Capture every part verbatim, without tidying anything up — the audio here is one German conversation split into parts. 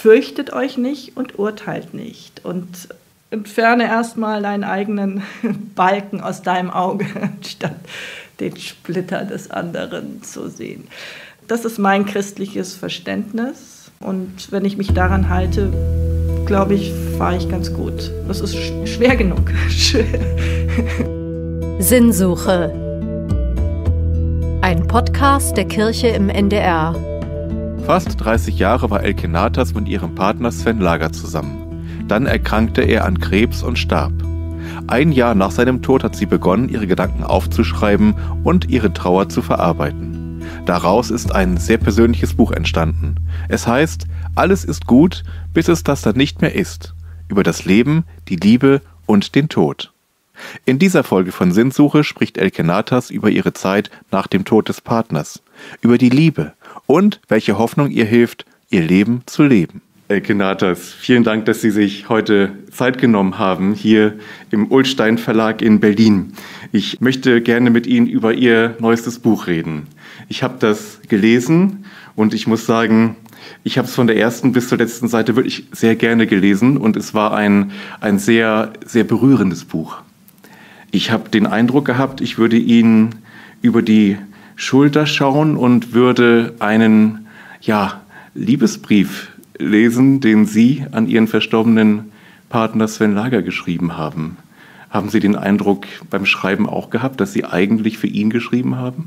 fürchtet euch nicht und urteilt nicht und entferne erstmal deinen eigenen Balken aus deinem Auge, statt den Splitter des anderen zu sehen. Das ist mein christliches Verständnis und wenn ich mich daran halte, glaube ich, fahre ich ganz gut. Das ist sch- schwer genug. Sinnsuche. Ein Podcast der Kirche im N D R. Fast dreißig Jahre war Elke Nathas mit ihrem Partner Sven Lager zusammen. Dann erkrankte er an Krebs und starb. Ein Jahr nach seinem Tod hat sie begonnen, ihre Gedanken aufzuschreiben und ihre Trauer zu verarbeiten. Daraus ist ein sehr persönliches Buch entstanden. Es heißt »Alles ist gut, bis es das dann nicht mehr ist« über das Leben, die Liebe und den Tod. In dieser Folge von Sinnsuche spricht Elke Nathas über ihre Zeit nach dem Tod des Partners, über die Liebe und welche Hoffnung ihr hilft, ihr Leben zu leben. Elke Nathas, vielen Dank, dass Sie sich heute Zeit genommen haben, hier im Ullstein Verlag in Berlin. Ich möchte gerne mit Ihnen über Ihr neuestes Buch reden. Ich habe das gelesen und ich muss sagen, ich habe es von der ersten bis zur letzten Seite wirklich sehr gerne gelesen und es war ein, ein sehr, sehr berührendes Buch. Ich habe den Eindruck gehabt, ich würde Ihnen über die Schulter schauen und würde einen ja, Liebesbrief lesen, den Sie an Ihren verstorbenen Partner Sven Lager geschrieben haben. Haben Sie den Eindruck beim Schreiben auch gehabt, dass Sie eigentlich für ihn geschrieben haben?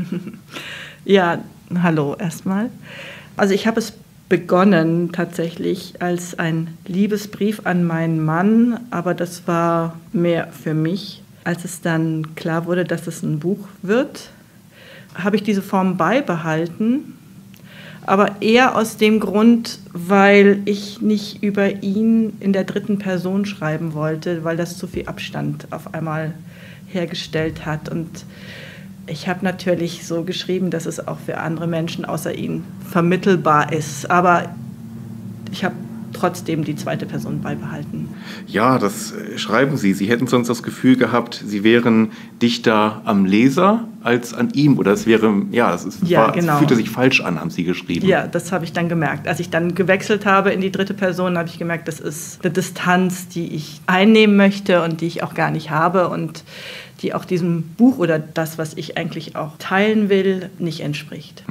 Ja, hallo erstmal. Also ich habe es begonnen tatsächlich als ein Liebesbrief an meinen Mann, aber das war mehr für mich. Als es dann klar wurde, dass es ein Buch wird, habe ich diese Form beibehalten, aber eher aus dem Grund, weil ich nicht über ihn in der dritten Person schreiben wollte, weil das zu viel Abstand auf einmal hergestellt hat. Und ich habe natürlich so geschrieben, dass es auch für andere Menschen außer ihn vermittelbar ist, aber ich habe trotzdem die zweite Person beibehalten. Ja, das schreiben Sie. Sie hätten sonst das Gefühl gehabt, Sie wären dichter am Leser als an ihm. Oder es wäre, ja, es, ist, ja, war, genau. es fühlte sich falsch an, haben Sie geschrieben. Ja, das habe ich dann gemerkt. Als ich dann gewechselt habe in die dritte Person, habe ich gemerkt, das ist eine Distanz, die ich einnehmen möchte und die ich auch gar nicht habe und die auch diesem Buch oder das, was ich eigentlich auch teilen will, nicht entspricht.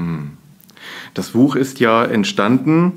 Das Buch ist ja entstanden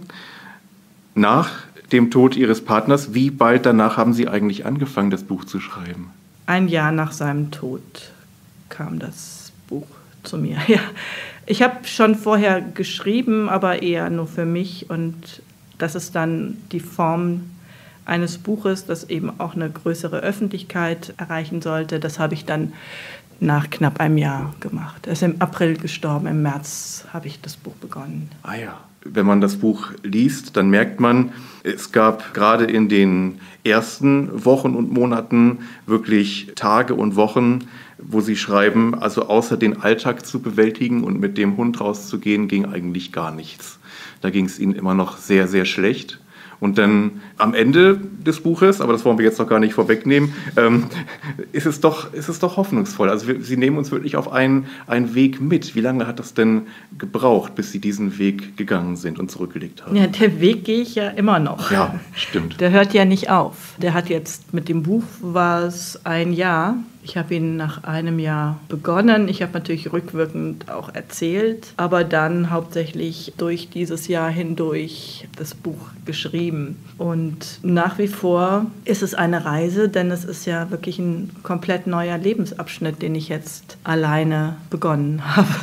nach dem Tod Ihres Partners. Wie bald danach haben Sie eigentlich angefangen, das Buch zu schreiben? Ein Jahr nach seinem Tod kam das Buch zu mir. Ja. Ich habe schon vorher geschrieben, aber eher nur für mich. Und das ist dann die Form eines Buches, das eben auch eine größere Öffentlichkeit erreichen sollte. Das habe ich dann nach knapp einem Jahr gemacht. Er ist im April gestorben, im März habe ich das Buch begonnen. Ah ja. Wenn man das Buch liest, dann merkt man, es gab gerade in den ersten Wochen und Monaten wirklich Tage und Wochen, wo Sie schreiben, also außer den Alltag zu bewältigen und mit dem Hund rauszugehen, ging eigentlich gar nichts. Da ging es Ihnen immer noch sehr, sehr schlecht. Und dann am Ende des Buches, aber das wollen wir jetzt noch gar nicht vorwegnehmen, ähm, ist es doch, ist es doch hoffnungsvoll. Also wir, Sie nehmen uns wirklich auf einen, einen Weg mit. Wie lange hat das denn gebraucht, bis Sie diesen Weg gegangen sind und zurückgelegt haben? Ja, der Weg gehe ich ja immer noch. Ja, stimmt. Der hört ja nicht auf. Der hat jetzt, mit dem Buch war es ein Jahr. Ich habe ihn nach einem Jahr begonnen. Ich habe natürlich rückwirkend auch erzählt, aber dann hauptsächlich durch dieses Jahr hindurch das Buch geschrieben. Und nach wie vor ist es eine Reise, denn es ist ja wirklich ein komplett neuer Lebensabschnitt, den ich jetzt alleine begonnen habe,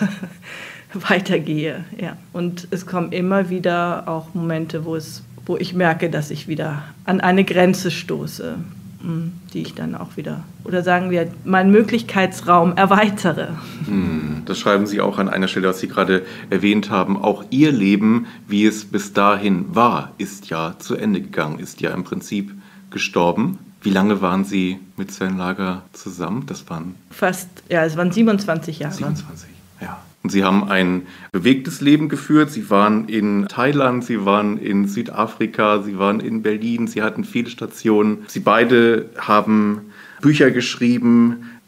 weitergehe. Ja. Und es kommen immer wieder auch Momente, wo es, wo ich merke, dass ich wieder an eine Grenze stoße, die ich dann auch wieder, oder sagen wir, meinen Möglichkeitsraum erweitere. Das schreiben Sie auch an einer Stelle, was Sie gerade erwähnt haben. Auch Ihr Leben, wie es bis dahin war, ist ja zu Ende gegangen, ist ja im Prinzip gestorben. Wie lange waren Sie mit Sven Lager zusammen? Das waren fast, ja, es waren siebenundzwanzig Jahre. siebenundzwanzig, ja. Und Sie haben ein bewegtes Leben geführt. Sie waren in Thailand, Sie waren in Südafrika, Sie waren in Berlin, Sie hatten viele Stationen. Sie beide haben Bücher geschrieben,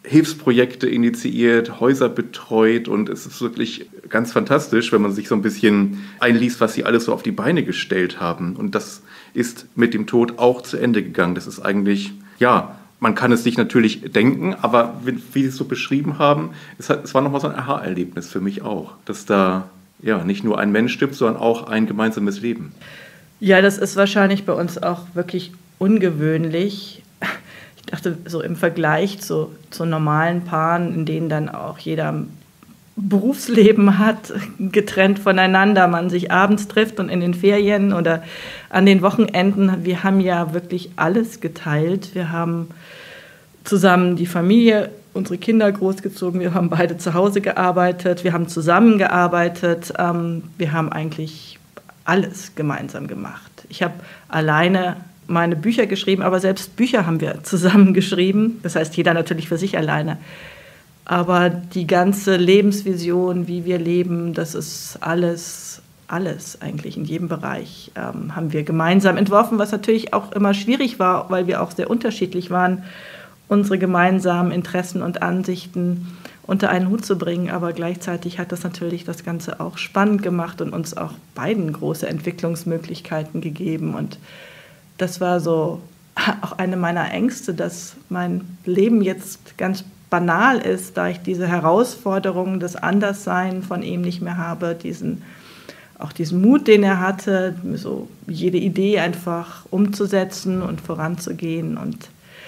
Hilfsprojekte initiiert, Häuser betreut und es ist wirklich ganz fantastisch, wenn man sich so ein bisschen einliest, was sie alles so auf die Beine gestellt haben. Und das ist mit dem Tod auch zu Ende gegangen. Das ist eigentlich, ja, man kann es sich natürlich denken, aber wie, wie Sie es so beschrieben haben, es, hat, es war nochmal so ein Aha-Erlebnis für mich auch, dass da ja nicht nur ein Mensch stirbt, sondern auch ein gemeinsames Leben. Ja, das ist wahrscheinlich bei uns auch wirklich ungewöhnlich. Ich dachte, so im Vergleich zu, zu normalen Paaren, in denen dann auch jeder ein Berufsleben hat, getrennt voneinander, man sich abends trifft und in den Ferien oder an den Wochenenden. Wir haben ja wirklich alles geteilt. Wir haben zusammen die Familie, unsere Kinder großgezogen, wir haben beide zu Hause gearbeitet, wir haben zusammengearbeitet, ähm, wir haben eigentlich alles gemeinsam gemacht. Ich habe alleine meine Bücher geschrieben, aber selbst Bücher haben wir zusammen geschrieben. Das heißt, jeder natürlich für sich alleine. Aber die ganze Lebensvision, wie wir leben, das ist alles, alles eigentlich in jedem Bereich, ähm, haben wir gemeinsam entworfen, was natürlich auch immer schwierig war, weil wir auch sehr unterschiedlich waren, unsere gemeinsamen Interessen und Ansichten unter einen Hut zu bringen. Aber gleichzeitig hat das natürlich das Ganze auch spannend gemacht und uns auch beiden große Entwicklungsmöglichkeiten gegeben. Und das war so auch eine meiner Ängste, dass mein Leben jetzt ganz banal ist, da ich diese Herausforderungen des Anderssein von ihm nicht mehr habe, diesen, auch diesen Mut, den er hatte, so jede Idee einfach umzusetzen und voranzugehen. Und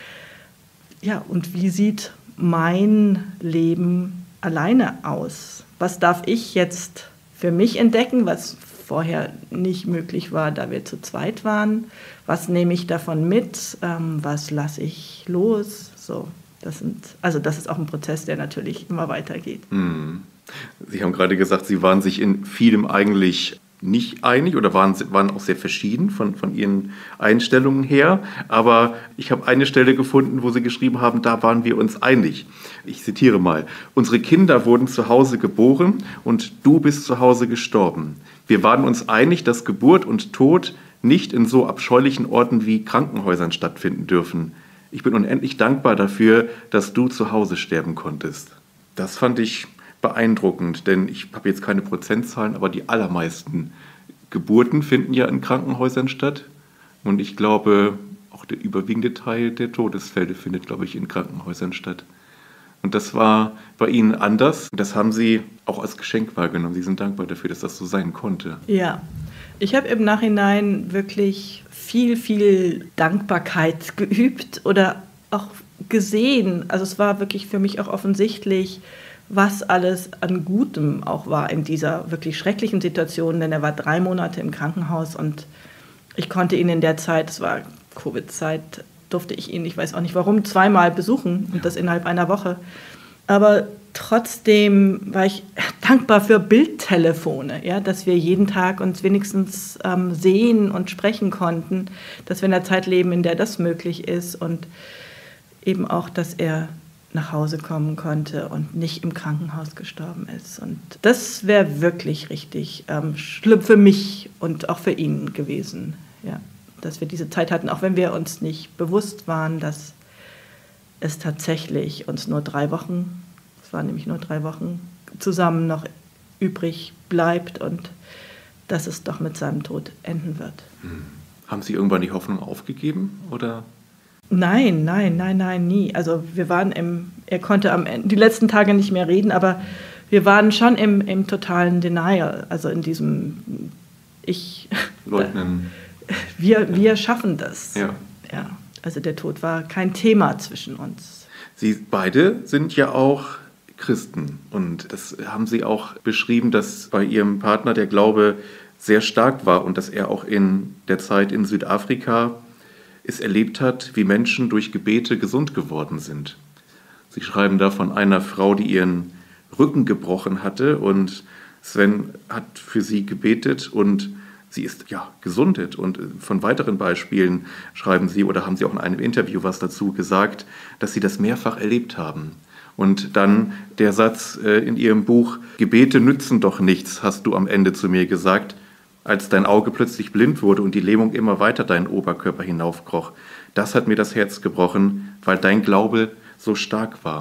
ja, und wie sieht mein Leben alleine aus? Was darf ich jetzt für mich entdecken, was vorher nicht möglich war, da wir zu zweit waren? Was nehme ich davon mit? Ähm, was lasse ich los? So, das sind, also das ist auch ein Prozess, der natürlich immer weitergeht. Hm. Sie haben gerade gesagt, Sie waren sich in vielem eigentlich nicht einig oder waren, waren auch sehr verschieden von, von Ihren Einstellungen her. Aber ich habe eine Stelle gefunden, wo Sie geschrieben haben, da waren wir uns einig. Ich zitiere mal: Unsere Kinder wurden zu Hause geboren und du bist zu Hause gestorben. Wir waren uns einig, dass Geburt und Tod nicht in so abscheulichen Orten wie Krankenhäusern stattfinden dürfen. Ich bin unendlich dankbar dafür, dass du zu Hause sterben konntest. Das fand ich beeindruckend, denn ich habe jetzt keine Prozentzahlen, aber die allermeisten Geburten finden ja in Krankenhäusern statt. Und ich glaube, auch der überwiegende Teil der Todesfälle findet, glaube ich, in Krankenhäusern statt. Und das war bei Ihnen anders. Das haben Sie auch als Geschenk wahrgenommen. Sie sind dankbar dafür, dass das so sein konnte. Ja, ich habe im Nachhinein wirklich viel, viel Dankbarkeit geübt oder auch gesehen. Also es war wirklich für mich auch offensichtlich, was alles an Gutem auch war in dieser wirklich schrecklichen Situation, denn er war drei Monate im Krankenhaus und ich konnte ihn in der Zeit, es war Covid-Zeit, durfte ich ihn, ich weiß auch nicht warum, zweimal besuchen und das innerhalb einer Woche. Aber trotzdem war ich dankbar für Bildtelefone, ja, dass wir jeden Tag uns wenigstens ähm, sehen und sprechen konnten, dass wir in einer Zeit leben, in der das möglich ist und eben auch, dass er nach Hause kommen konnte und nicht im Krankenhaus gestorben ist. Und das wäre wirklich richtig ähm, schlimm für mich und auch für ihn gewesen, ja, dass wir diese Zeit hatten, auch wenn wir uns nicht bewusst waren, dass es tatsächlich uns nur drei Wochen, es waren nämlich nur drei Wochen, zusammen noch übrig bleibt und dass es doch mit seinem Tod enden wird. Hm. Haben Sie irgendwann die Hoffnung aufgegeben, oder? Nein, nein, nein, nein, nie. Also wir waren im, er konnte am Ende, die letzten Tage nicht mehr reden, aber wir waren schon im, im totalen Denial, also in diesem ich Leugnen. Wir, wir schaffen das. Ja. Ja. Also der Tod war kein Thema zwischen uns. Sie beide sind ja auch Christen und das haben Sie auch beschrieben, dass bei Ihrem Partner der Glaube sehr stark war und dass er auch in der Zeit in Südafrika es erlebt hat, wie Menschen durch Gebete gesund geworden sind. Sie schreiben da von einer Frau, die ihren Rücken gebrochen hatte und Sven hat für sie gebetet und sie ist ja gesundet. Und von weiteren Beispielen schreiben Sie oder haben Sie auch in einem Interview was dazu gesagt, dass Sie das mehrfach erlebt haben. Und dann der Satz in Ihrem Buch: Gebete nützen doch nichts, hast du am Ende zu mir gesagt, als dein Auge plötzlich blind wurde und die Lähmung immer weiter deinen Oberkörper hinaufkroch. Das hat mir das Herz gebrochen, weil dein Glaube so stark war.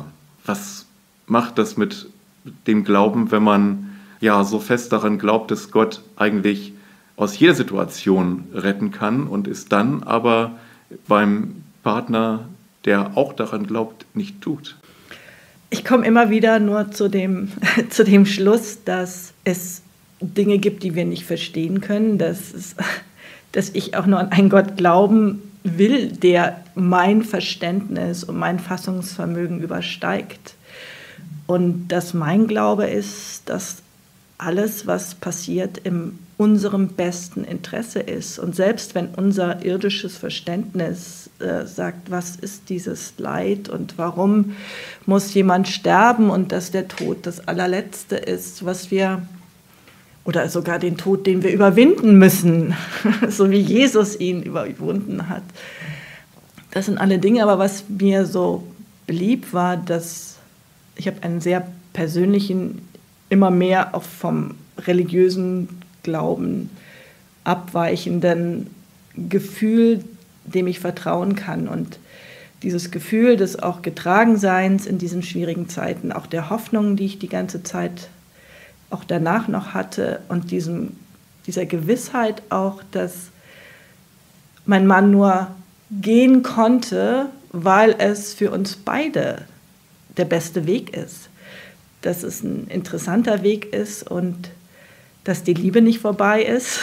Was macht das mit dem Glauben, wenn man ja so fest daran glaubt, dass Gott eigentlich aus jeder Situation retten kann und es dann aber beim Partner, der auch daran glaubt, nicht tut? Ich komme immer wieder nur zu dem, zu dem Schluss, dass es Dinge gibt, die wir nicht verstehen können, dass, es, dass ich auch nur an einen Gott glauben will, der mein Verständnis und mein Fassungsvermögen übersteigt. Und dass mein Glaube ist, dass alles, was passiert, in unserem besten Interesse ist. Und selbst wenn unser irdisches Verständnis äh, sagt, was ist dieses Leid und warum muss jemand sterben und dass der Tod das allerletzte ist, was wir, oder sogar den Tod, den wir überwinden müssen, so wie Jesus ihn überwunden hat. Das sind alle Dinge, aber was mir so beliebt war, dass ich habe einen sehr persönlichen, immer mehr auch vom religiösen Glauben abweichenden Gefühl, dem ich vertrauen kann. Und dieses Gefühl des auch Getragenseins in diesen schwierigen Zeiten, auch der Hoffnung, die ich die ganze Zeit auch danach noch hatte und diesem, dieser Gewissheit auch, dass mein Mann nur gehen konnte, weil es für uns beide der beste Weg ist. Dass es ein interessanter Weg ist und dass die Liebe nicht vorbei ist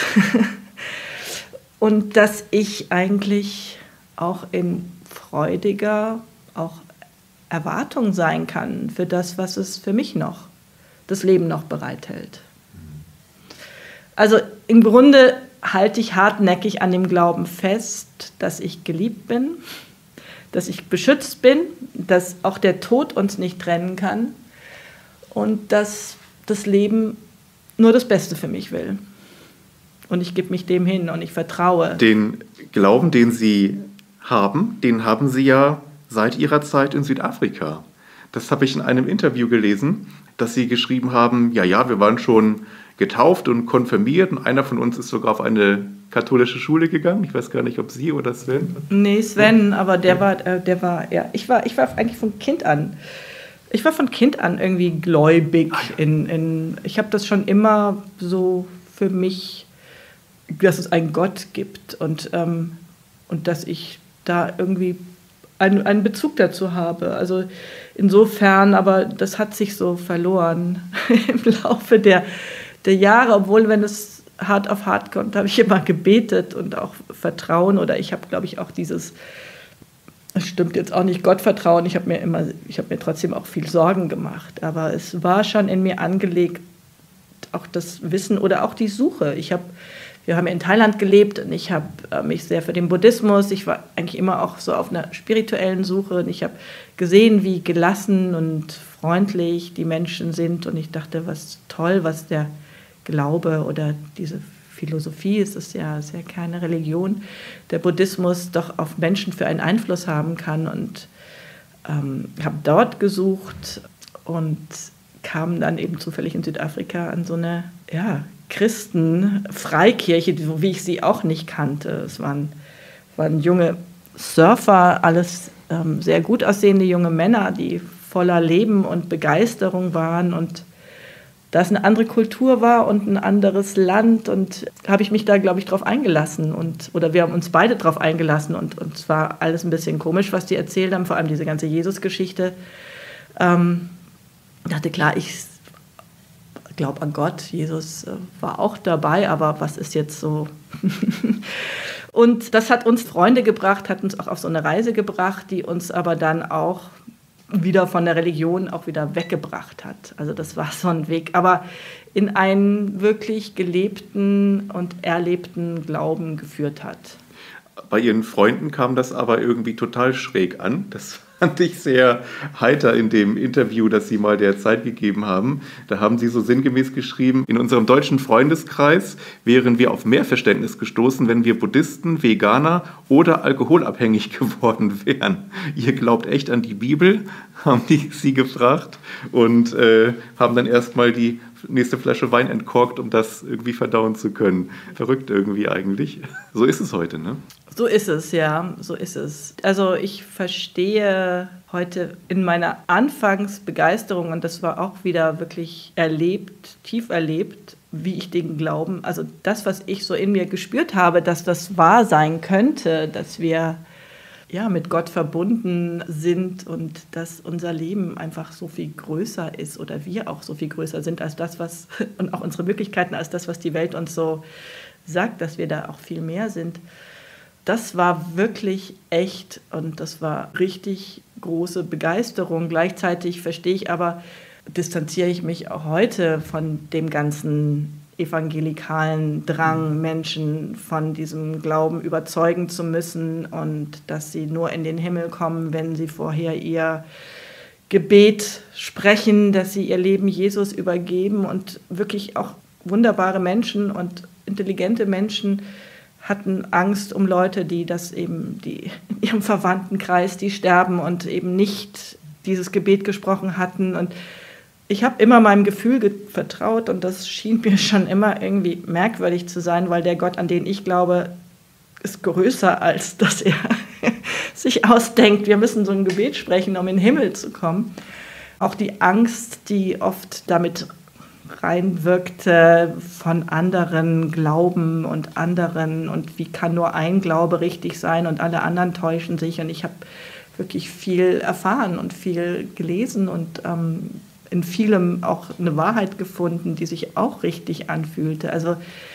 und dass ich eigentlich auch in freudiger auch Erwartung sein kann für das, was es für mich noch, das Leben noch bereithält. Also im Grunde halte ich hartnäckig an dem Glauben fest, dass ich geliebt bin, dass ich beschützt bin, dass auch der Tod uns nicht trennen kann und dass das Leben nur das Beste für mich will. Und ich gebe mich dem hin und ich vertraue. Den Glauben, den Sie haben, den haben Sie ja seit Ihrer Zeit in Südafrika. Das habe ich in einem Interview gelesen, dass Sie geschrieben haben, ja, ja, wir waren schon getauft und konfirmiert und einer von uns ist sogar auf eine katholische Schule gegangen. Ich weiß gar nicht, ob Sie oder Sven. Nee, Sven, aber der war, der war, ja, ich war, ich war eigentlich von Kind an. Ich war von Kind an irgendwie gläubig. In, in, ich habe das schon immer so für mich, dass es einen Gott gibt und, ähm, und dass ich da irgendwie einen, einen Bezug dazu habe. Also insofern, aber das hat sich so verloren im Laufe der, der Jahre, obwohl, wenn es hart auf hart kommt, habe ich immer gebetet und auch Vertrauen oder ich habe, glaube ich, auch dieses, es stimmt jetzt auch nicht, Gottvertrauen, ich habe mir immer, ich habe mir trotzdem auch viel Sorgen gemacht, aber es war schon in mir angelegt, auch das Wissen oder auch die Suche. Ich habe, wir haben in Thailand gelebt und ich habe äh, mich sehr für den Buddhismus, ich war eigentlich immer auch so auf einer spirituellen Suche und ich habe gesehen, wie gelassen und freundlich die Menschen sind und ich dachte, was toll, was der Glaube oder diese Philosophie, es ist ja, ist ja keine Religion, der Buddhismus doch auf Menschen für einen Einfluss haben kann und ähm, habe dort gesucht und kam dann eben zufällig in Südafrika an so eine ja, Christen-Freikirche, wie ich sie auch nicht kannte. Es waren, waren junge Surfer, alles ähm, sehr gut aussehende junge Männer, die voller Leben und Begeisterung waren und da es eine andere Kultur war und ein anderes Land und habe ich mich da, glaube ich, drauf eingelassen und oder wir haben uns beide drauf eingelassen und, und es war alles ein bisschen komisch, was die erzählt haben, vor allem diese ganze Jesus-Geschichte. Ähm, ich dachte, klar, ich glaube an Gott, Jesus äh, war auch dabei, aber was ist jetzt so? Und das hat uns Freunde gebracht, hat uns auch auf so eine Reise gebracht, die uns aber dann auch wieder von der Religion auch wieder weggebracht hat. Also das war so ein Weg, aber in einen wirklich gelebten und erlebten Glauben geführt hat. Bei Ihren Freunden kam das aber irgendwie total schräg an. Das fand ich sehr heiter in dem Interview, das Sie mal der Zeit gegeben haben. Da haben Sie so sinngemäß geschrieben, in unserem deutschen Freundeskreis wären wir auf mehr Verständnis gestoßen, wenn wir Buddhisten, Veganer oder alkoholabhängig geworden wären. Ihr glaubt echt an die Bibel, haben die Sie gefragt und äh, haben dann erstmal die nächste Flasche Wein entkorkt, um das irgendwie verdauen zu können. Verrückt irgendwie eigentlich. So ist es heute, ne? So ist es, ja, so ist es. Also ich verstehe heute in meiner Anfangsbegeisterung, und das war auch wieder wirklich erlebt, tief erlebt, wie ich den Glauben, also das, was ich so in mir gespürt habe, dass das wahr sein könnte, dass wir ja, mit Gott verbunden sind und dass unser Leben einfach so viel größer ist oder wir auch so viel größer sind als das, was, und auch unsere Möglichkeiten als das, was die Welt uns so sagt, dass wir da auch viel mehr sind. Das war wirklich echt und das war richtig große Begeisterung. Gleichzeitig verstehe ich aber, distanziere ich mich auch heute von dem ganzen evangelikalen Drang, Menschen von diesem Glauben überzeugen zu müssen und dass sie nur in den Himmel kommen, wenn sie vorher ihr Gebet sprechen, dass sie ihr Leben Jesus übergeben. Und wirklich auch wunderbare Menschen und intelligente Menschen hatten Angst um Leute, die das eben, die in ihrem Verwandtenkreis, die sterben und eben nicht dieses Gebet gesprochen hatten. Und ich habe immer meinem Gefühl ge- vertraut und das schien mir schon immer irgendwie merkwürdig zu sein, weil der Gott, an den ich glaube, ist größer, als dass er sich ausdenkt, wir müssen so ein Gebet sprechen, um in den Himmel zu kommen. Auch die Angst, die oft damit reinwirkte von anderen Glauben und anderen und wie kann nur ein Glaube richtig sein und alle anderen täuschen sich. Und ich habe wirklich viel erfahren und viel gelesen und ähm, in vielem auch eine Wahrheit gefunden, die sich auch richtig anfühlte. Also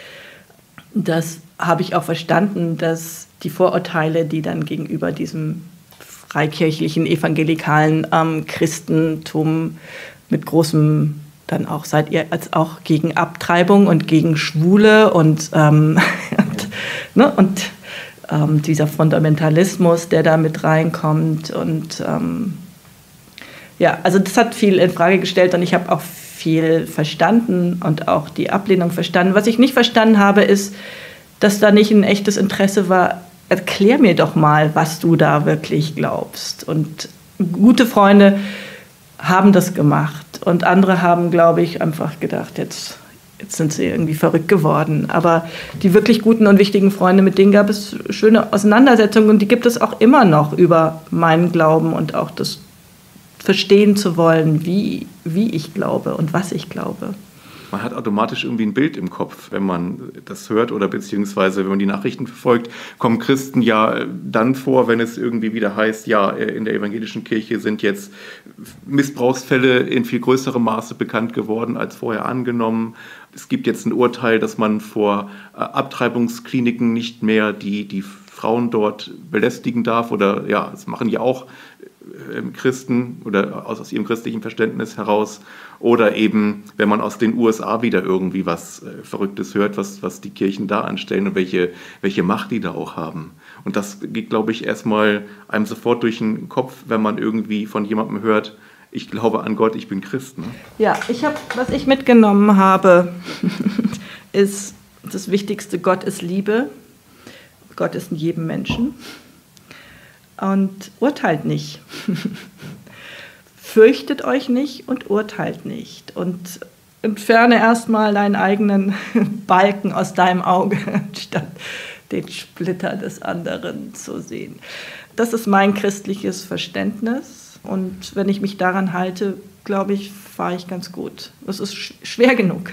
das habe ich auch verstanden, dass die Vorurteile, die dann gegenüber diesem freikirchlichen, evangelikalen ähm, Christentum mit großem, dann auch seid ihr als auch gegen Abtreibung und gegen Schwule und, ähm, und, ne, und ähm, dieser Fundamentalismus, der da mit reinkommt und ähm, ja, also das hat viel in Frage gestellt und ich habe auch viel verstanden und auch die Ablehnung verstanden. Was ich nicht verstanden habe, ist, dass da nicht ein echtes Interesse war, erklär mir doch mal, was du da wirklich glaubst. Und gute Freunde haben das gemacht und andere haben, glaube ich, einfach gedacht, jetzt, jetzt sind sie irgendwie verrückt geworden. Aber die wirklich guten und wichtigen Freunde, mit denen gab es schöne Auseinandersetzungen und die gibt es auch immer noch über meinen Glauben und auch das verstehen zu wollen, wie, wie ich glaube und was ich glaube. Man hat automatisch irgendwie ein Bild im Kopf, wenn man das hört oder beziehungsweise wenn man die Nachrichten verfolgt, kommen Christen ja dann vor, wenn es irgendwie wieder heißt, ja, in der evangelischen Kirche sind jetzt Missbrauchsfälle in viel größerem Maße bekannt geworden als vorher angenommen. Es gibt jetzt ein Urteil, dass man vor Abtreibungskliniken nicht mehr die, die Frauen dort belästigen darf oder ja, das machen ja auch Christen oder aus, aus ihrem christlichen Verständnis heraus oder eben, wenn man aus den U S A wieder irgendwie was äh, Verrücktes hört, was, was die Kirchen da anstellen und welche, welche Macht die da auch haben. Und das geht, glaube ich, erstmal einem sofort durch den Kopf, wenn man irgendwie von jemandem hört, ich glaube an Gott, ich bin Christ. Ne? Ja, ich habe, was ich mitgenommen habe, ist das Wichtigste, Gott ist Liebe. Gott ist in jedem Menschen. Und urteilt nicht. Fürchtet euch nicht und urteilt nicht. Und entferne erstmal deinen eigenen Balken aus deinem Auge, statt den Splitter des anderen zu sehen. Das ist mein christliches Verständnis. Und wenn ich mich daran halte, glaube ich, fahre ich ganz gut. Es ist schwer genug.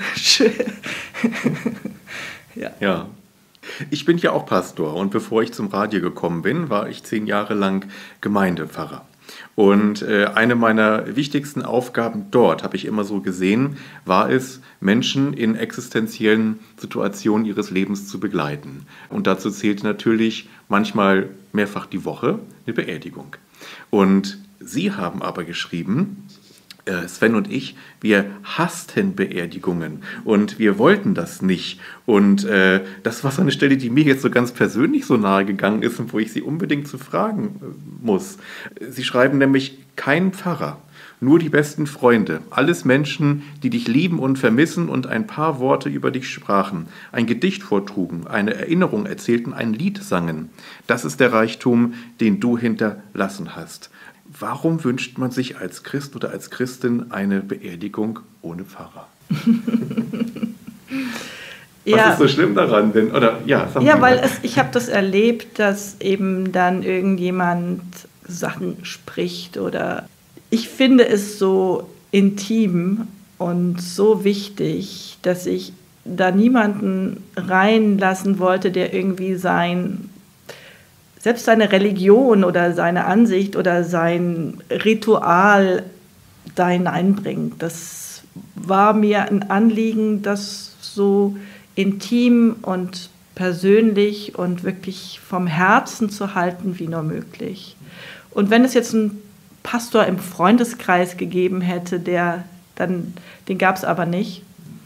ja. ja. Ich bin ja auch Pastor und bevor ich zum Radio gekommen bin, war ich zehn Jahre lang Gemeindepfarrer. Und äh, eine meiner wichtigsten Aufgaben dort, habe ich immer so gesehen, war es, Menschen in existenziellen Situationen ihres Lebens zu begleiten. Und dazu zählt natürlich manchmal mehrfach die Woche eine Beerdigung. Und Sie haben aber geschrieben, Sven und ich, wir hassten Beerdigungen und wir wollten das nicht. Und äh, das war so eine Stelle, die mir jetzt so ganz persönlich so nahe gegangen ist und wo ich Sie unbedingt zu fragen muss. Sie schreiben nämlich, kein Pfarrer, nur die besten Freunde, alles Menschen, die dich lieben und vermissen und ein paar Worte über dich sprachen, ein Gedicht vortrugen, eine Erinnerung erzählten, ein Lied sangen. Das ist der Reichtum, den du hinterlassen hast. Warum wünscht man sich als Christ oder als Christin eine Beerdigung ohne Pfarrer? Was ja. ist so schlimm daran? Denn, oder, ja, ja, weil es, ich habe das erlebt, dass eben dann irgendjemand Sachen spricht oder ich finde es so intim und so wichtig, dass ich da niemanden reinlassen wollte, der irgendwie sein, selbst seine Religion oder seine Ansicht oder sein Ritual da hineinbringt. Das war mir ein Anliegen, das so intim und persönlich und wirklich vom Herzen zu halten wie nur möglich. Und wenn es jetzt einen Pastor im Freundeskreis gegeben hätte, der dann, den gab es aber nicht.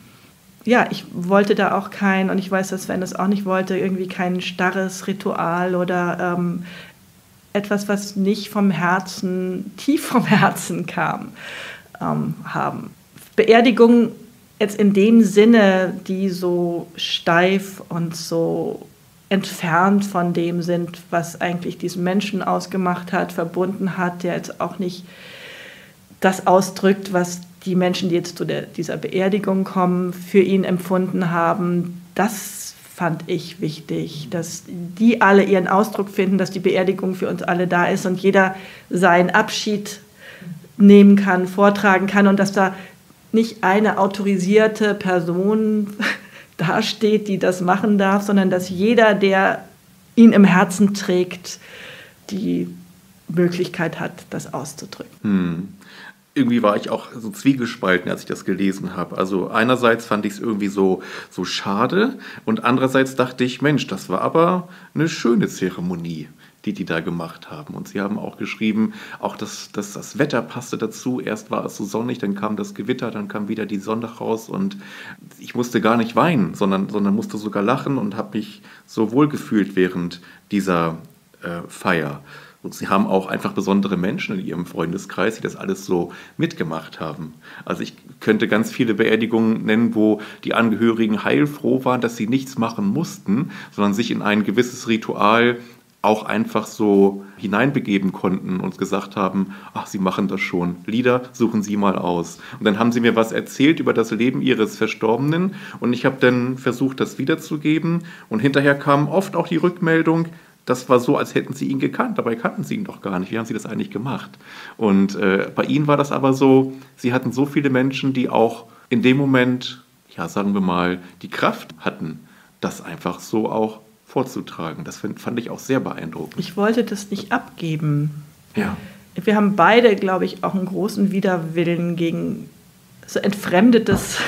Ja, ich wollte da auch kein, und ich weiß, dass Sven das auch nicht wollte, irgendwie kein starres Ritual oder ähm, etwas, was nicht vom Herzen, tief vom Herzen kam, ähm, haben. Beerdigung jetzt in dem Sinne, die so steif und so entfernt von dem sind, was eigentlich diesen Menschen ausgemacht hat, verbunden hat, der jetzt auch nicht das ausdrückt, was die Menschen, die jetzt zu der, dieser Beerdigung kommen, für ihn empfunden haben. Das fand ich wichtig, dass die alle ihren Ausdruck finden, dass die Beerdigung für uns alle da ist und jeder seinen Abschied nehmen kann, vortragen kann und dass da nicht eine autorisierte Person dasteht, die das machen darf, sondern dass jeder, der ihn im Herzen trägt, die Möglichkeit hat, das auszudrücken. Hm. Irgendwie war ich auch so zwiegespalten, als ich das gelesen habe. Also einerseits fand ich es irgendwie so, so schade und andererseits dachte ich, Mensch, das war aber eine schöne Zeremonie, die die da gemacht haben. Und sie haben auch geschrieben, auch das, das, das Wetter passte dazu. Erst war es so sonnig, dann kam das Gewitter, dann kam wieder die Sonne raus und ich musste gar nicht weinen, sondern, sondern musste sogar lachen und habe mich so wohl gefühlt während dieser äh, Feier. Und sie haben auch einfach besondere Menschen in ihrem Freundeskreis, die das alles so mitgemacht haben. Also ich könnte ganz viele Beerdigungen nennen, wo die Angehörigen heilfroh waren, dass sie nichts machen mussten, sondern sich in ein gewisses Ritual auch einfach so hineinbegeben konnten und gesagt haben, ach, Sie machen das schon, Lieder suchen Sie mal aus. Und dann haben sie mir was erzählt über das Leben ihres Verstorbenen und ich habe dann versucht, das wiederzugeben und hinterher kam oft auch die Rückmeldung, das war so, als hätten sie ihn gekannt, dabei kannten sie ihn doch gar nicht. Wie haben sie das eigentlich gemacht? Und äh, bei ihnen war das aber so, sie hatten so viele Menschen, die auch in dem Moment, ja, sagen wir mal, die Kraft hatten, das einfach so auch vorzutragen. Das find, fand ich auch sehr beeindruckend. Ich wollte das nicht abgeben. Ja. Wir haben beide, glaube ich, auch einen großen Widerwillen gegen so entfremdetes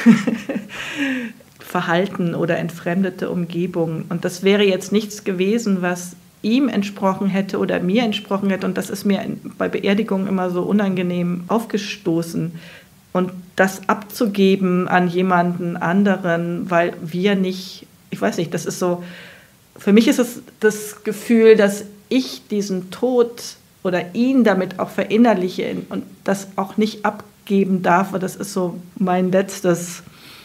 Verhalten oder entfremdete Umgebung. Und das wäre jetzt nichts gewesen, was ihm entsprochen hätte oder mir entsprochen hätte. Und das ist mir bei Beerdigungen immer so unangenehm aufgestoßen. Und das abzugeben an jemanden anderen, weil wir nicht, ich weiß nicht, das ist so, für mich ist es das Gefühl, dass ich diesen Tod oder ihn damit auch verinnerliche und das auch nicht abgeben darf. Das ist so mein letztes,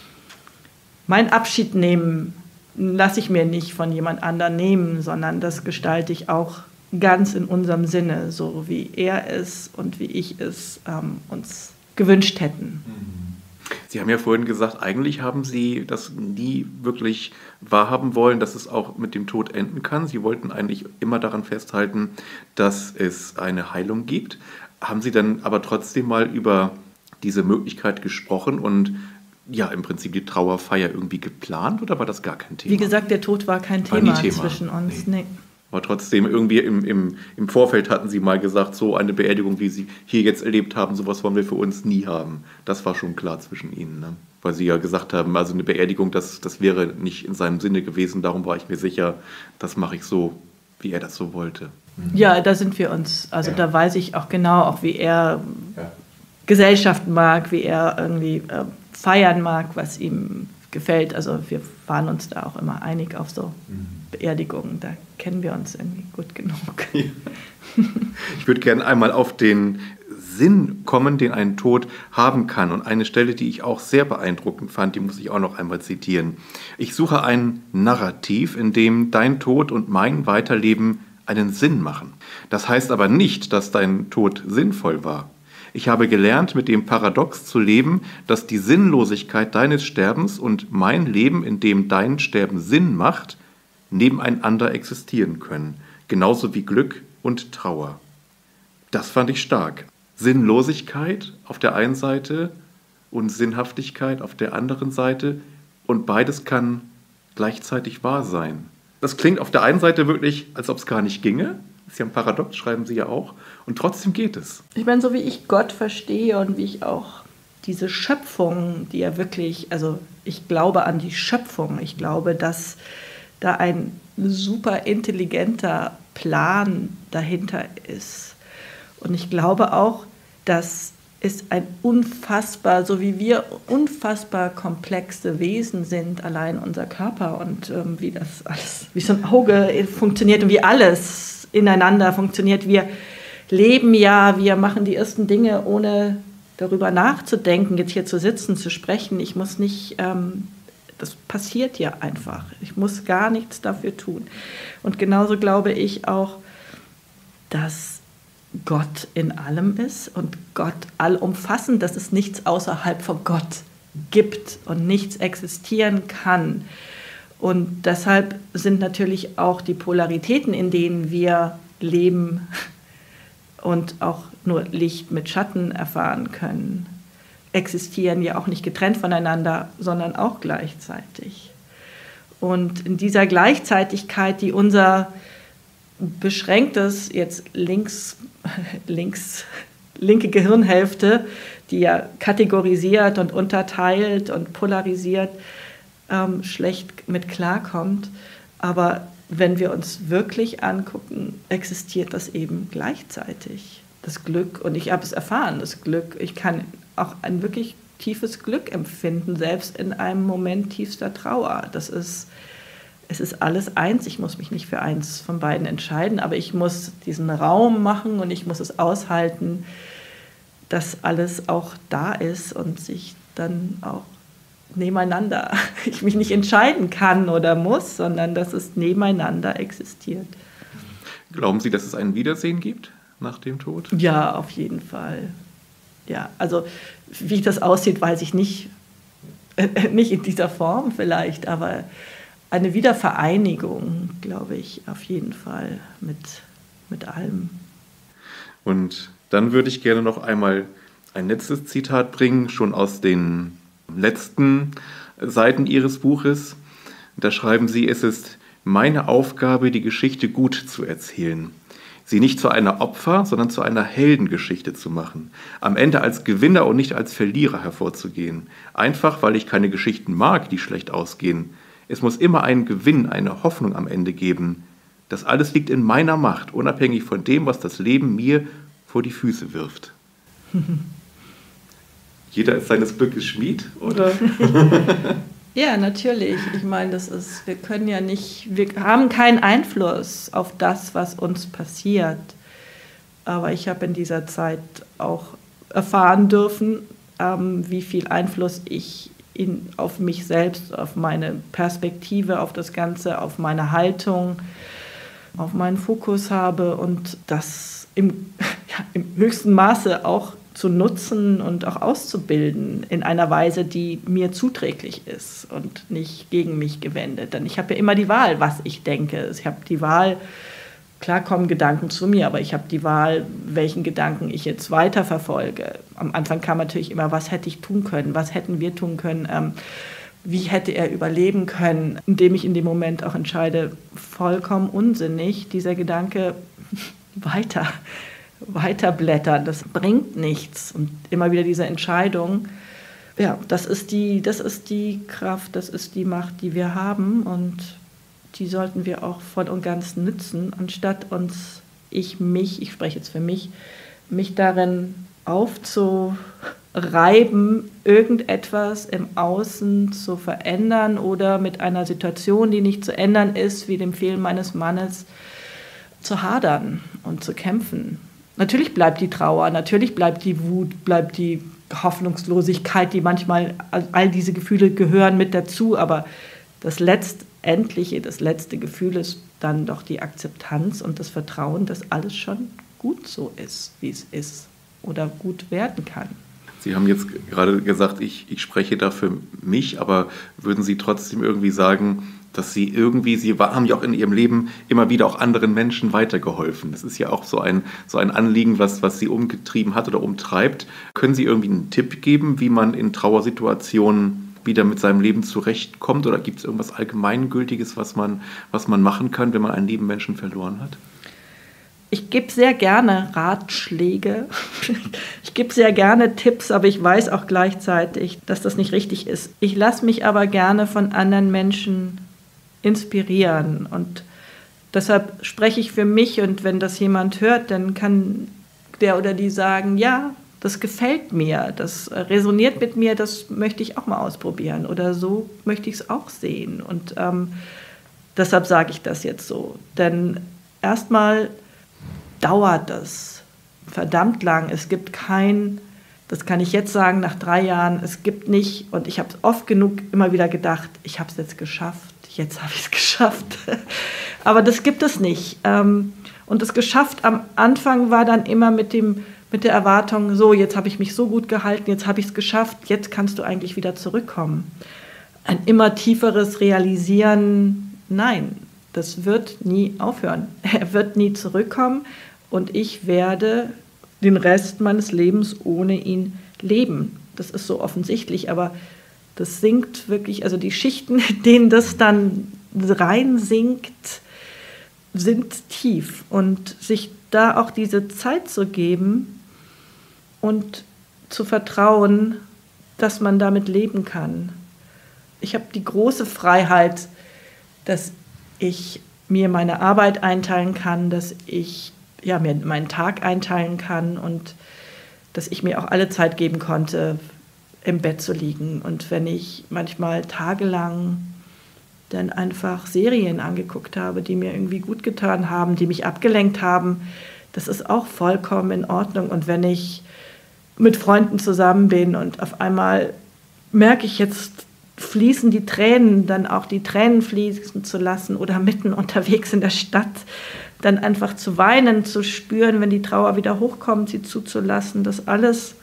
mein Abschied nehmen lasse ich mir nicht von jemand anderem nehmen, sondern das gestalte ich auch ganz in unserem Sinne, so wie er es und wie ich es ähm, uns gewünscht hätten. Sie haben ja vorhin gesagt, eigentlich haben Sie das nie wirklich wahrhaben wollen, dass es auch mit dem Tod enden kann. Sie wollten eigentlich immer daran festhalten, dass es eine Heilung gibt. Haben Sie dann aber trotzdem mal über diese Möglichkeit gesprochen und ja, im Prinzip die Trauerfeier irgendwie geplant oder war das gar kein Thema? Wie gesagt, der Tod war kein war Thema, Thema zwischen uns. Nee. Nee. Aber trotzdem irgendwie im, im, im Vorfeld hatten Sie mal gesagt, so eine Beerdigung, wie Sie hier jetzt erlebt haben, sowas wollen wir für uns nie haben. Das war schon klar zwischen Ihnen, ne? Weil Sie ja gesagt haben, also eine Beerdigung, das, das wäre nicht in seinem Sinne gewesen. Darum war ich mir sicher, das mache ich so, wie er das so wollte. Mhm. Ja, da sind wir uns, also ja. Da weiß ich auch genau, auch wie er ja. Gesellschaft mag, wie er irgendwie äh, feiern mag, was ihm gefällt. Also wir waren uns da auch immer einig auf so mhm. Beerdigungen. Da kennen wir uns irgendwie gut genug. Ja. Ich würde gerne einmal auf den Sinn kommen, den ein Tod haben kann. Und eine Stelle, die ich auch sehr beeindruckend fand, die muss ich auch noch einmal zitieren. Ich suche ein Narrativ, in dem dein Tod und mein Weiterleben einen Sinn machen. Das heißt aber nicht, dass dein Tod sinnvoll war. Ich habe gelernt, mit dem Paradox zu leben, dass die Sinnlosigkeit deines Sterbens und mein Leben, in dem dein Sterben Sinn macht, nebeneinander existieren können. Genauso wie Glück und Trauer. Das fand ich stark. Sinnlosigkeit auf der einen Seite und Sinnhaftigkeit auf der anderen Seite. Und beides kann gleichzeitig wahr sein. Das klingt auf der einen Seite wirklich, als ob es gar nicht ginge. Das ist ja ein Paradox, schreiben Sie ja auch. Und trotzdem geht es. Ich meine, so wie ich Gott verstehe und wie ich auch diese Schöpfung, die ja wirklich, also ich glaube an die Schöpfung. Ich glaube, dass da ein super intelligenter Plan dahinter ist. Und ich glaube auch, dass es ein unfassbar, so wie wir unfassbar komplexe Wesen sind, allein unser Körper und ähm, wie das alles, wie so ein Auge funktioniert und wie alles ineinander funktioniert. Wir leben ja, wir machen die ersten Dinge, ohne darüber nachzudenken, jetzt hier zu sitzen, zu sprechen. Ich muss nicht, ähm, das passiert ja einfach. Ich muss gar nichts dafür tun. Und genauso glaube ich auch, dass Gott in allem ist und Gott allumfassend, dass es nichts außerhalb von Gott gibt und nichts existieren kann. Und deshalb sind natürlich auch die Polaritäten, in denen wir leben und auch nur Licht mit Schatten erfahren können, existieren ja auch nicht getrennt voneinander, sondern auch gleichzeitig. Und in dieser Gleichzeitigkeit, die unser beschränktes, jetzt links, links, linke Gehirnhälfte, die ja kategorisiert und unterteilt und polarisiert, ähm, schlecht mit klarkommt. Aber wenn wir uns wirklich angucken, existiert das eben gleichzeitig. Das Glück, und ich habe es erfahren, das Glück, ich kann auch ein wirklich tiefes Glück empfinden, selbst in einem Moment tiefster Trauer. Das ist Es ist alles eins, ich muss mich nicht für eins von beiden entscheiden, aber ich muss diesen Raum machen und ich muss es aushalten, dass alles auch da ist und sich dann auch nebeneinander, ich mich nicht entscheiden kann oder muss, sondern dass es nebeneinander existiert. Glauben Sie, dass es ein Wiedersehen gibt nach dem Tod? Ja, auf jeden Fall. Ja, also wie das aussieht, weiß ich nicht, äh, nicht in dieser Form vielleicht, aber eine Wiedervereinigung, glaube ich, auf jeden Fall mit, mit allem. Und dann würde ich gerne noch einmal ein letztes Zitat bringen, schon aus den letzten Seiten Ihres Buches. Da schreiben Sie, es ist meine Aufgabe, die Geschichte gut zu erzählen. Sie nicht zu einer Opfer, sondern zu einer Heldengeschichte zu machen. Am Ende als Gewinner und nicht als Verlierer hervorzugehen. Einfach, weil ich keine Geschichten mag, die schlecht ausgehen. Es muss immer einen Gewinn, eine Hoffnung am Ende geben. Das alles liegt in meiner Macht, unabhängig von dem, was das Leben mir vor die Füße wirft. Jeder ist seines Glückes Schmied, oder? Ja, natürlich. Ich meine, das ist, wir können ja nicht, wir haben keinen Einfluss auf das, was uns passiert. Aber ich habe in dieser Zeit auch erfahren dürfen, ähm, wie viel Einfluss ich in, auf mich selbst, auf meine Perspektive, auf das Ganze, auf meine Haltung, auf meinen Fokus habe und das im, ja, im höchsten Maße auch zu nutzen und auch auszubilden in einer Weise, die mir zuträglich ist und nicht gegen mich gewendet. Denn ich habe ja immer die Wahl, was ich denke. Ich habe die Wahl, klar kommen Gedanken zu mir, aber ich habe die Wahl, welchen Gedanken ich jetzt weiterverfolge. Am Anfang kam natürlich immer, was hätte ich tun können, was hätten wir tun können, ähm, wie hätte er überleben können, indem ich in dem Moment auch entscheide, vollkommen unsinnig, dieser Gedanke weiter weiterblättern, das bringt nichts. Und immer wieder diese Entscheidung, ja, das ist die, das ist die Kraft, das ist die Macht, die wir haben und die sollten wir auch voll und ganz nützen, anstatt uns, ich mich, ich spreche jetzt für mich, mich darin aufzureiben, irgendetwas im Außen zu verändern oder mit einer Situation, die nicht zu ändern ist, wie dem Fehlen meines Mannes, zu hadern und zu kämpfen. Natürlich bleibt die Trauer, natürlich bleibt die Wut, bleibt die Hoffnungslosigkeit, die manchmal, all diese Gefühle gehören mit dazu, aber das letztendliche, das letzte Gefühl ist dann doch die Akzeptanz und das Vertrauen, dass alles schon gut so ist, wie es ist. oder gut werden kann. Sie haben jetzt gerade gesagt, ich, ich spreche da für mich, aber würden Sie trotzdem irgendwie sagen, dass Sie irgendwie, Sie haben ja auch in Ihrem Leben immer wieder auch anderen Menschen weitergeholfen. Das ist ja auch so ein, so ein Anliegen, was, was Sie umgetrieben hat oder umtreibt. Können Sie irgendwie einen Tipp geben, wie man in Trauersituationen wieder mit seinem Leben zurechtkommt? Oder gibt es irgendwas Allgemeingültiges, was man, was man machen kann, wenn man einen lieben Menschen verloren hat? Ich gebe sehr gerne Ratschläge, ich gebe sehr gerne Tipps, aber ich weiß auch gleichzeitig, dass das nicht richtig ist. Ich lasse mich aber gerne von anderen Menschen inspirieren und deshalb spreche ich für mich und wenn das jemand hört, dann kann der oder die sagen, ja, das gefällt mir, das resoniert mit mir, das möchte ich auch mal ausprobieren oder so möchte ich es auch sehen und ähm, deshalb sage ich das jetzt so, denn erstmal dauert das verdammt lang. Es gibt kein, das kann ich jetzt sagen, nach drei Jahren, es gibt nicht, und ich habe es oft genug immer wieder gedacht, ich habe es jetzt geschafft, jetzt habe ich es geschafft. Aber das gibt es nicht. Und das geschafft am Anfang war dann immer mit, dem, mit der Erwartung, so, jetzt habe ich mich so gut gehalten, jetzt habe ich es geschafft, jetzt kannst du eigentlich wieder zurückkommen. Ein immer tieferes Realisieren, nein, das wird nie aufhören. Er wird nie zurückkommen. Und ich werde den Rest meines Lebens ohne ihn leben. Das ist so offensichtlich, aber das sinkt wirklich, also die Schichten, denen das dann reinsinkt, sind tief. Und sich da auch diese Zeit zu geben und zu vertrauen, dass man damit leben kann. Ich habe die große Freiheit, dass ich mir meine Arbeit einteilen kann, dass ich ja, mir meinen Tag einteilen kann und dass ich mir auch alle Zeit geben konnte, im Bett zu liegen. Und wenn ich manchmal tagelang dann einfach Serien angeguckt habe, die mir irgendwie gut getan haben, die mich abgelenkt haben, das ist auch vollkommen in Ordnung. Und wenn ich mit Freunden zusammen bin und auf einmal merke ich, jetzt fließen die Tränen, dann auch die Tränen fließen zu lassen oder mitten unterwegs in der Stadt, dann einfach zu weinen, zu spüren, wenn die Trauer wieder hochkommt, sie zuzulassen, das alles,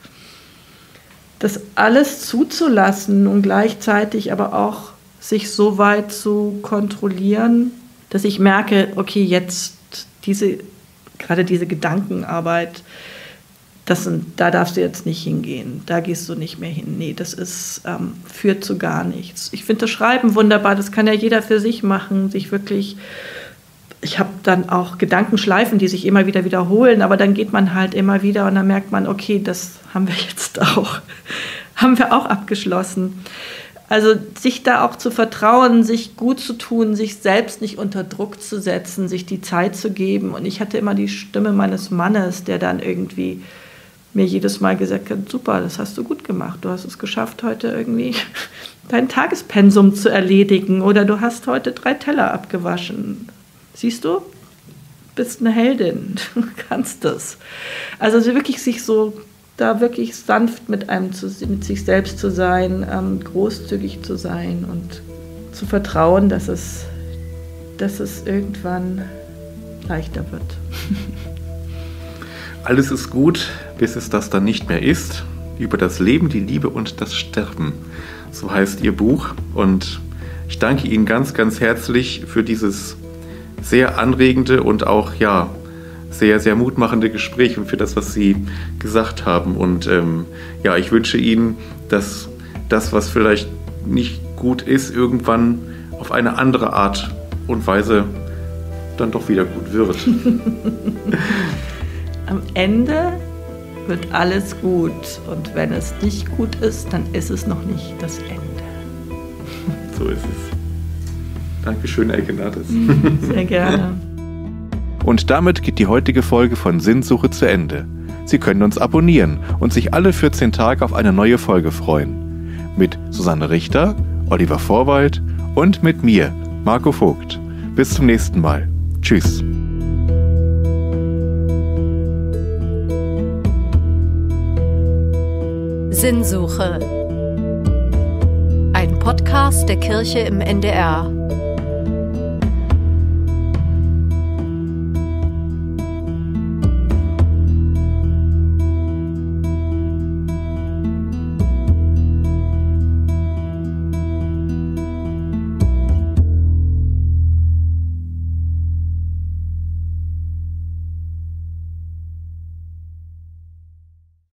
das alles zuzulassen und gleichzeitig aber auch sich so weit zu kontrollieren, dass ich merke, okay, jetzt diese, gerade diese Gedankenarbeit, das sind, da darfst du jetzt nicht hingehen, da gehst du nicht mehr hin. Nee, das ist, ähm, führt zu gar nichts. Ich finde das Schreiben wunderbar, das kann ja jeder für sich machen, sich wirklich. Ich habe dann auch Gedankenschleifen, die sich immer wieder wiederholen, aber dann geht man halt immer wieder und dann merkt man, okay, das haben wir jetzt auch, haben wir auch abgeschlossen. Also sich da auch zu vertrauen, sich gut zu tun, sich selbst nicht unter Druck zu setzen, sich die Zeit zu geben. Und ich hatte immer die Stimme meines Mannes, der dann irgendwie mir jedes Mal gesagt hat, super, das hast du gut gemacht, du hast es geschafft, heute irgendwie dein Tagespensum zu erledigen oder du hast heute drei Teller abgewaschen. Siehst du, bist eine Heldin, du kannst das. Also wirklich sich so, da wirklich sanft mit einem, zu, mit sich selbst zu sein, ähm, großzügig zu sein und zu vertrauen, dass es, dass es irgendwann leichter wird. Alles ist gut, bis es das dann nicht mehr ist. Über das Leben, die Liebe und das Sterben. So heißt Ihr Buch. Und ich danke Ihnen ganz, ganz herzlich für dieses sehr anregende und auch ja sehr, sehr mutmachende Gespräch und für das, was Sie gesagt haben. Und ähm, ja, ich wünsche Ihnen, dass das, was vielleicht nicht gut ist, irgendwann auf eine andere Art und Weise dann doch wieder gut wird. Am Ende wird alles gut und wenn es nicht gut ist, dann ist es noch nicht das Ende. So ist es. Dankeschön, Elke Nathas. Sehr gerne. Und damit geht die heutige Folge von Sinnsuche zu Ende. Sie können uns abonnieren und sich alle vierzehn Tage auf eine neue Folge freuen. Mit Susanne Richter, Oliver Vorwald und mit mir, Marco Vogt. Bis zum nächsten Mal. Tschüss. Sinnsuche. Ein Podcast der Kirche im N D R.